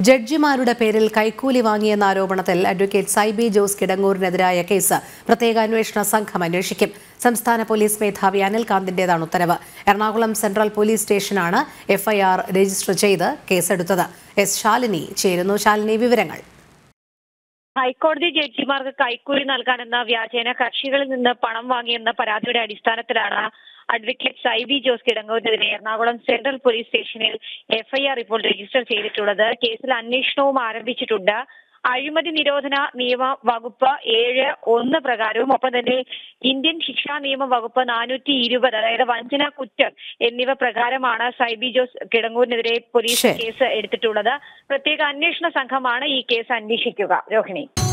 ജഡ്ജിമാരുടെ പേരിൽ കൈക്കൂലി വാങ്ങിയെന്ന ആരോപണത്തിൽ അഡ്വക്കേറ്റ് സൈബി ജോസ് കിടങ്ങൂരിനെതിരായ കേസ് പ്രത്യേക അന്വേഷണ സംഘം അന്വേഷിക്കും. സംസ്ഥാന പോലീസ് മേധാവി അനിൽകാന്തിന്റേതാണ് ഉത്തരവ്. എറണാകുളം സെൻട്രൽ പോലീസ് സ്റ്റേഷനാണ് എഫ്ഐആർ രജിസ്റ്റർ ചെയ്ത് കേസെടുത്തത്. എസ് ശാലിനി ചേരുന്നു. ശാലിനി, വിവരങ്ങൾ. ഹൈക്കോടതി ജഡ്ജിമാർക്ക് കൈക്കൂലി നൽകാനെന്ന വ്യാജേന കക്ഷികളിൽ നിന്ന് പണം വാങ്ങിയെന്ന പരാതിയുടെ അടിസ്ഥാനത്തിലാണ് അഡ്വക്കേറ്റ് സൈബി ജോസ് കിടങ്ങൂരിനെതിരെ എറണാകുളം സെൻട്രൽ പോലീസ് സ്റ്റേഷനിൽ എഫ്ഐആർ ഇപ്പോൾ രജിസ്റ്റർ ചെയ്തിട്ടുള്ളത്. കേസിൽ അന്വേഷണവും ആരംഭിച്ചിട്ടുണ്ട്. അഴിമതി നിരോധന നിയമ വകുപ്പ് 7(1) പ്രകാരവും ഒപ്പം തന്നെ ഇന്ത്യൻ ശിക്ഷാ നിയമ വകുപ്പ് 420, അതായത് വഞ്ചന കുറ്റം എന്നിവ പ്രകാരമാണ് സൈബി ജോസ് കിടങ്ങൂരിനെതിരെ പോലീസ് കേസ് എടുത്തിട്ടുള്ളത്. പ്രത്യേക അന്വേഷണ സംഘമാണ് ഈ കേസ് അന്വേഷിക്കുക. രോഹിണി.